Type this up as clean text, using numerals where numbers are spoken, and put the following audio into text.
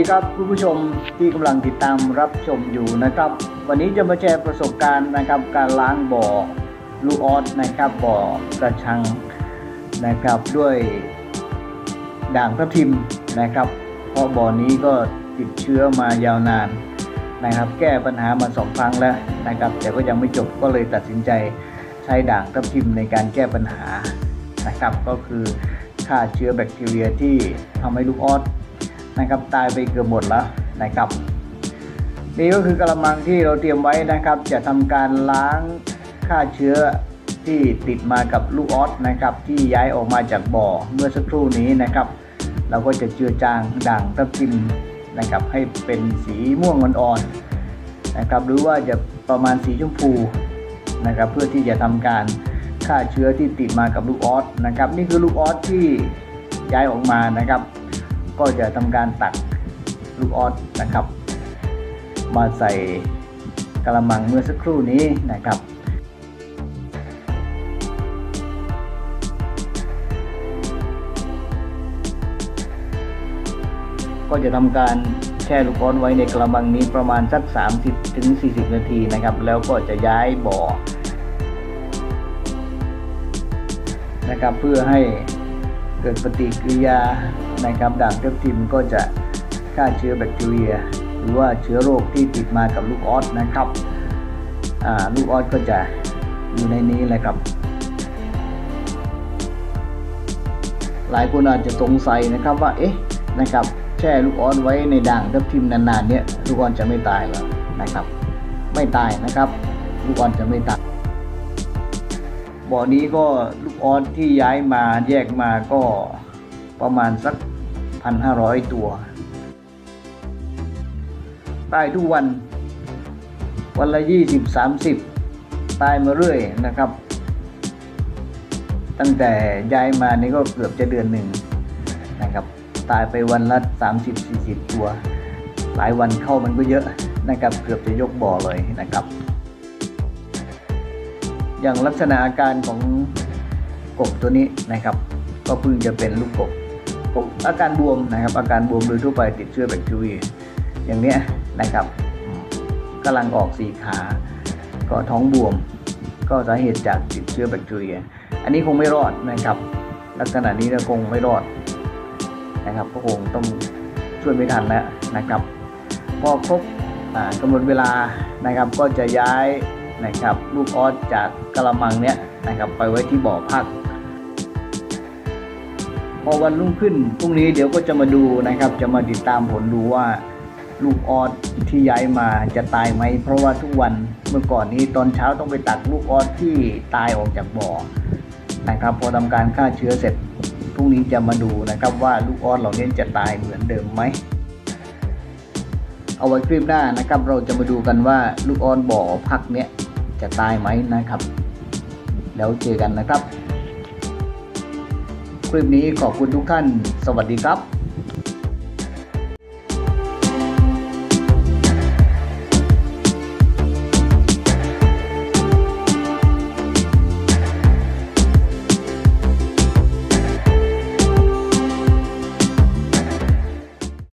ครับคุณผู้ชมที่กำลังติดตามรับชมอยู่นะครับวันนี้จะมาแชร์ประสบการณ์นะครับการล้างบ่อลูกออสนะครับบ่อกระชังนะครับด้วยด่างทับทิมนะครับเพราะบ่อนี้ก็ติดเชื้อมายาวนานนะครับแก้ปัญหามา2 ครั้งแล้วนะครับแต่ก็ยังไม่จบก็เลยตัดสินใจใช้ด่างทับทิมในการแก้ปัญหานะครับก็คือฆ่าเชื้อแบคทีเรียที่ทำให้ลูกออสนะครับตายไปเกือบหมดแล้วนะครับนี่ก็คือกระมังที่เราเตรียมไว้นะครับจะทำการล้างฆ่าเชื้อที่ติดมากับลูกออสนะครับที่ย้ายออกมาจากบ่อเมื่อสักครู่นี้นะครับเราก็จะเจือจางด่างทับทิมนะครับให้เป็นสีม่วงอ่อนๆนะครับหรือว่าจะประมาณสีชมพูนะครับเพื่อที่จะทำการฆ่าเชื้อที่ติดมากับลูกออสนะครับนี่คือลูกออสที่ย้ายออกมานะครับก็จะทำการตักลูกออสนะครับมาใส่กระมังเมื่อสักครู่นี้นะครับก็จะทำการแช่ลูกออสไว้ในกระมังนี้ประมาณสัก 30-40 นาทีนะครับแล้วก็จะย้ายบ่อนะครับเพื่อให้เกิดปฏิกิริยานะครับด่างทับทิมก็จะฆ่าเชื้อแบคทีเรียหรือว่าเชื้อโรคที่ติดมากับลูกออสนะครับลูกออสก็จะอยู่ในนี้แหละครับหลายคนอาจจะสงสัยนะครับว่านะครับแช่ลูกออสไว้ในด่างทับทิมนานๆเนี่ยลูกออสจะไม่ตายหรอนะครับไม่ตายนะครับลูกออสจะไม่ตายบ่อนี้ก็ลูกออสที่ย้ายมาแยกมาก็ประมาณสัก 1,500 ตัวตายทุกวันละ 20-30 ตายมาเรื่อยนะครับตั้งแต่ย้ายมานี่ก็เกือบจะเดือนหนึ่งนะครับตายไปวันละ 30-40 ตัวหลายวันเข้ามันก็เยอะนะครับเกือบจะยกบ่อเลยนะครับอย่างลักษณะอาการของกบตัวนี้นะครับก็เพิ่งจะเป็นลูกกบอาการบวมนะครับอาการบวมโดยทั่วไปติดเชื้อแบคทีเรียอย่างเนี้ยนะครับกำลังออก4 ขาก็ท้องบวมก็สาเหตุจากติดเชื้อแบคทีเรียอันนี้คงไม่รอดนะครับลักษณะนี้คงไม่รอดนะครับก็คงต้องช่วยไม่ทันแล้วนะครับพอครบกำหนดเวลานะครับก็จะย้ายนะครับลูกออสจากกระมังเนี้ยนะครับไปไว้ที่บ่อพักพอวันรุ่งขึ้นพรุ่งนี้เดี๋ยวก็จะมาดูนะครับจะมาติดตามผลดูว่าลูกออสที่ย้ายมาจะตายไหมเพราะว่าทุกวันเมื่อก่อนนี้ตอนเช้าต้องไปตักลูกออสที่ตายออกจากบ่อนะครับพอทำการฆ่าเชื้อเสร็จพรุ่งนี้จะมาดูนะครับว่าลูกออสเหล่านี้จะตายเหมือนเดิมไหมเอาไว้คลิปหน้านะครับเราจะมาดูกันว่าลูกออสบ่อพักเนี้ยจะตายไหมนะครับแล้วเจอกันนะครับคลิปนี้ขอบคุณทุกท่านสวัสดีครับ